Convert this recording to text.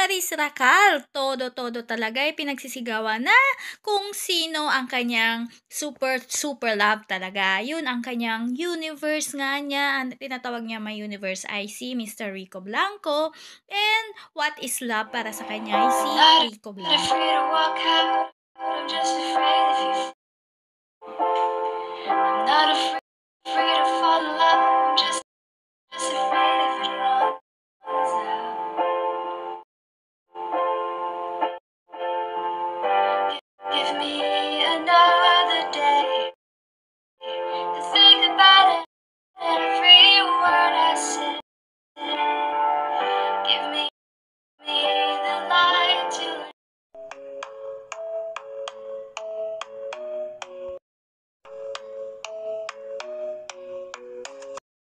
Clarice Racal, todo-todo talaga ay pinagsisigawan na kung sino ang kanyang super, super love talaga. Yun ang kanyang universe nga niya, ang tinatawag niya may universe ay si Mr. Rico Blanco. And what is love para sa kanya ay si Not Rico afraid Blanco. to walk out. I'm just afraid if you